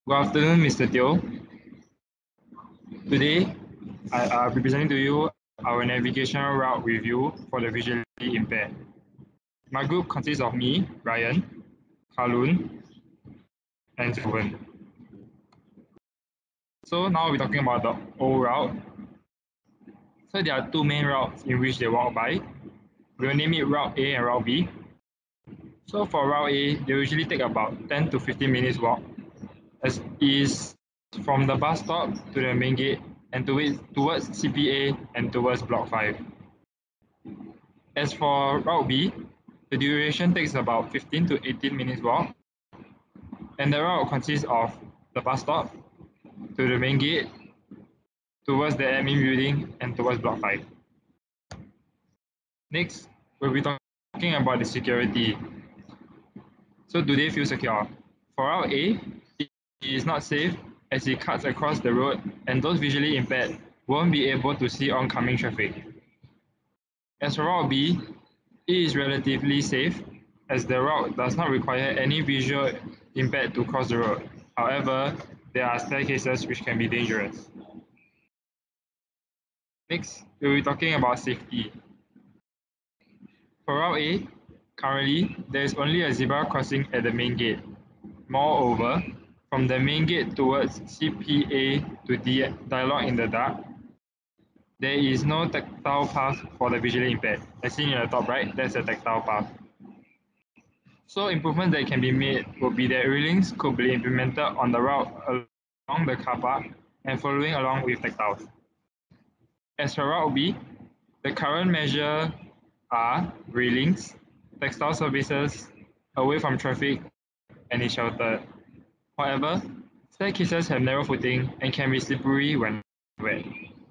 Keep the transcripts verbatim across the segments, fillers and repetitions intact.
Good afternoon, Mister Teo. Today, I will be presenting to you our navigational route review for the visually impaired. My group consists of me, Ryan, Kalun, and Jovan. So now we're talking about the old route. So there are two main routes in which they walk by. We'll name it Route A and Route B. So for Route A, they usually take about ten to fifteen minutes walk, as is from the bus stop to the main gate and towards, towards C P A and towards Block five. As for Route B, the duration takes about fifteen to eighteen minutes walk, and the route consists of the bus stop to the main gate, towards the admin building, and towards Block five. Next, we'll be talking about the security. So do they feel secure? For Route A, it is not safe as it cuts across the road and those visually impaired won't be able to see oncoming traffic. As for Route B, it is relatively safe as the route does not require any visual impaired to cross the road. However, there are staircases which can be dangerous. Next, we'll be talking about safety. For Route A, currently, there is only a zebra crossing at the main gate. Moreover, from the main gate towards C P A to Dialogue in the Dark, there is no tactile path for the visually impaired. As seen in the top right, that's a tactile path. So improvements that can be made would be that railings could be implemented on the route along the car park and following along with tactiles. As for Route B, the current measure are railings, textile services, away from traffic, and is sheltered. However, staircases have narrow footing and can be slippery when wet.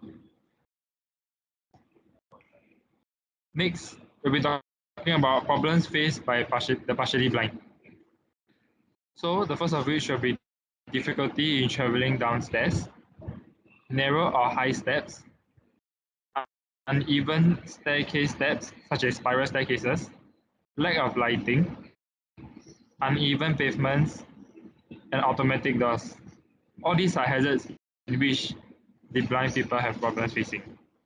Next, we'll be talking about problems faced by the partially blind. So the first of which will be difficulty in traveling downstairs, narrow or high steps, uneven staircase steps such as spiral staircases, lack of lighting, uneven pavements, and automatic doors. All these are hazards in which the blind people have problems facing.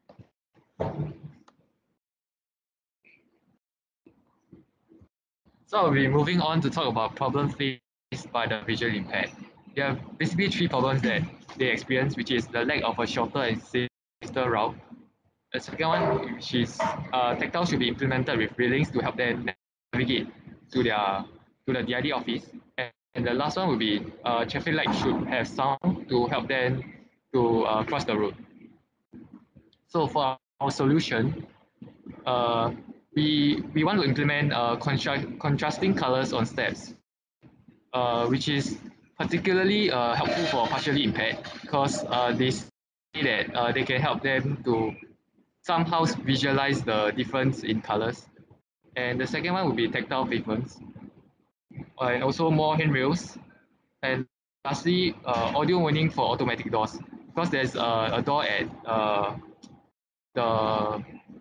So I'll be moving on to talk about problems faced by the visually impaired. There are basically three problems that they experience, which is the lack of a shorter and safer route. The second one, which is uh, tactile should be implemented with railings to help them navigate to their to the D I D office. And, and the last one will be uh, traffic light should have sound to help them to uh, cross the road. So for our solution, uh, we we want to implement uh, contra- contrasting colors on steps, uh, which is particularly uh, helpful for partially impaired because uh, they see that uh, they can help them to somehow visualize the difference in colors. And the second one would be tactile pavements, and also more handrails. And lastly, uh, audio warning for automatic doors because there's uh, a door at uh, the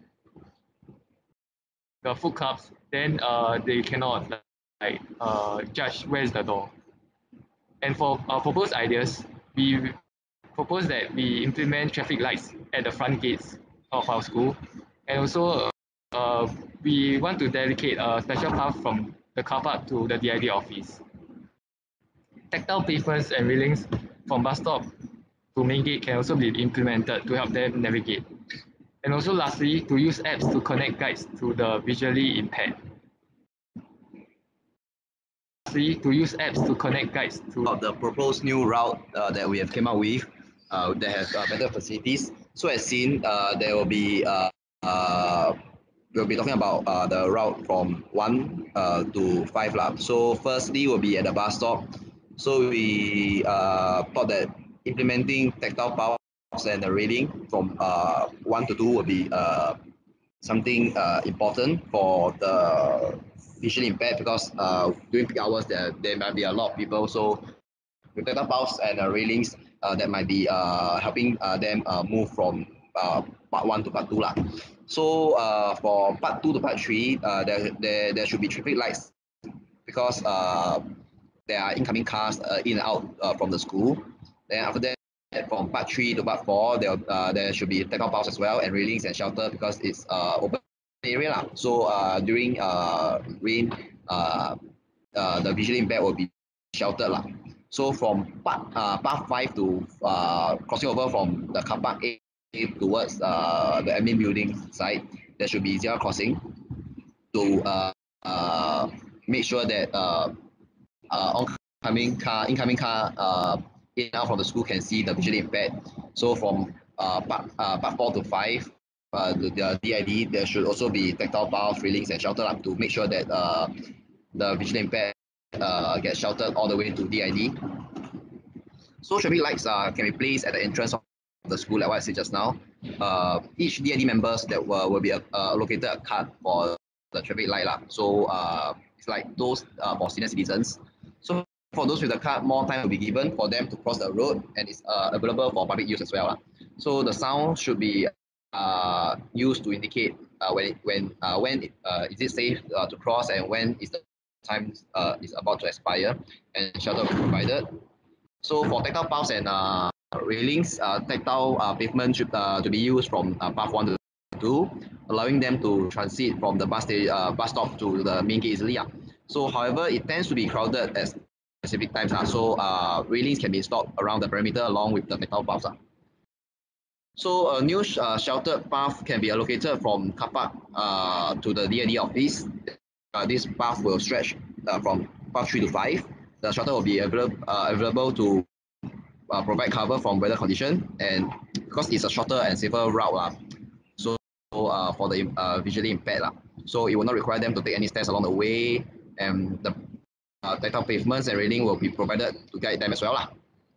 the food clubs, then uh, they cannot like uh, judge where is the door. And for our proposed ideas, we propose that we implement traffic lights at the front gates of our school, and also uh, we want to dedicate a special path from the car park to the D I D office. Tactile pavements and railings from bus stop to main gate can also be implemented to help them navigate. And also lastly, to use apps to connect guides to the visually impaired. Lastly, to use apps to connect guides to Of the proposed new route uh, that we have came up with uh, that has uh, better facilities. So as seen, uh, there will be uh, uh, we'll be talking about uh, the route from one uh, to five lah. So firstly will be at the bus stop. So we uh, thought that implementing tactile paths and the rating from uh, one to two will be uh, something uh, important for the visually impaired because uh, during peak hours there, there might be a lot of people. So with tactile paths and uh, railings uh, that might be uh, helping uh, them uh, move from uh, part one to part two lah. So uh, for part two to part three, uh, there, there there should be traffic lights because uh, there are incoming cars uh, in and out uh, from the school. Then after that, from part three to part four, there uh, there should be tactile paths as well and railings and shelter because it's uh, open area lah. So uh, during uh, rain, uh, uh, the visually impaired will be sheltered lah. So from part uh, part five to uh, crossing over from the car park A towards uh, the admin building side, there should be zebra crossing to uh, uh, make sure that uh, uh, oncoming car, incoming car uh, in and out from the school can see the visually impaired. So from uh, part, uh, part four to five, uh, the, the D I D, there should also be tactile paths, railings, and shelter up to make sure that uh, the visually impaired uh, get sheltered all the way to D I D. So traffic lights uh, can be placed at the entrance of the school, like what I said just now. Uh, each D I D members that will, will be uh, allocated a card for the traffic light lah. So uh, it's like those uh, for senior citizens. So for those with the card, more time will be given for them to cross the road, and it's uh, available for public use as well lah. So the sound should be uh, used to indicate uh, when it, when uh, when it, uh, is it safe uh, to cross and when is the time uh, is about to expire, and shelter will be provided. So for tactile paths and uh, railings, uh, tactile uh, pavement should uh, to be used from uh, path one to two, allowing them to transit from the bus uh, bus stop to the main gate easily. Uh. So however, it tends to be crowded at specific times. Uh. So uh, railings can be installed around the perimeter along with the tactile paths. Uh. So a new uh, sheltered path can be allocated from car park uh, to the D I D office. Uh, this path will stretch uh, from path three to five. The shelter will be available, uh, available to uh, provide cover from weather condition, and because it's a shorter and safer route, uh, so uh, for the uh, visually impaired, uh, so it will not require them to take any steps along the way, and the uh, tactile pavements and railing will be provided to guide them as well. Uh.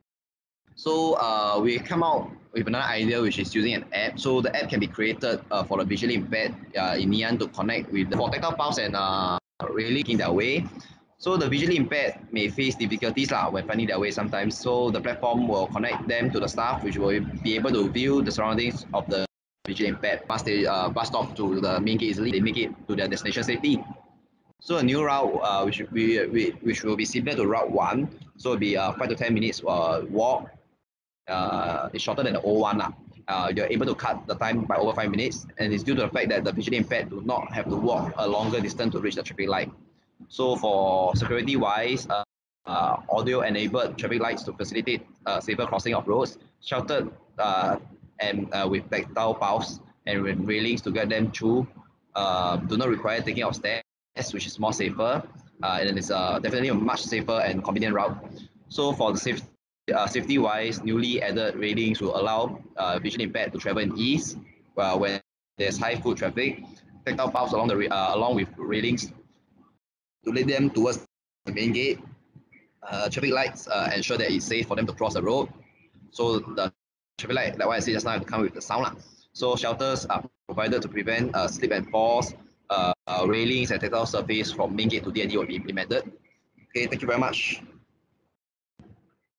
So uh, we come out with another idea, which is using an app. So the app can be created uh, for the visually impaired uh, in Ngee Ann to connect with the for tactile paths and uh, railing in their way. So the visually impaired may face difficulties lah when finding their way sometimes. So the platform will connect them to the staff, which will be able to view the surroundings of the visually impaired. Once they uh, bus stop to the main gate easily, they make it to their destination safely. So a new route, uh, which, we, we, which will be similar to Route one. So it'll be uh, five to ten minutes uh, walk. Uh, it's shorter than the old one. Uh, you're able to cut the time by over five minutes, and it's due to the fact that the visually impaired do not have to walk a longer distance to reach the traffic light. So for security wise, uh, uh, audio enabled traffic lights to facilitate uh, safer crossing of roads, sheltered uh, and uh, with tactile paths and railings to get them through, uh, do not require taking of stairs, which is more safer, uh, and it's uh, definitely a much safer and convenient route. So for the safety Uh, safety-wise, newly added railings will allow uh, visually impaired to travel in ease uh, when there's high foot traffic. Tactile paths along the uh, along with railings to lead them towards the main gate. Uh, traffic lights uh, ensure that it's safe for them to cross the road. So the traffic light, like what I said just now, have to come with the sound. Lah. So shelters are provided to prevent uh, slip and falls. Uh, uh, railings and tactile surface from main gate to D I D will be implemented. Okay, thank you very much.